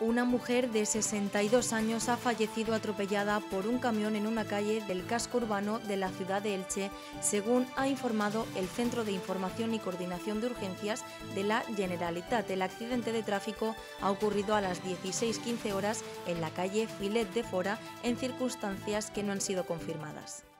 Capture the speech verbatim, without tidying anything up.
Una mujer de sesenta y dos años ha fallecido atropellada por un camión en una calle del casco urbano de la ciudad de Elche, según ha informado el Centro de Información y Coordinación de Urgencias de la Generalitat. El accidente de tráfico ha ocurrido a las dieciséis quince horas en la calle Filet de Fora, en circunstancias que no han sido confirmadas.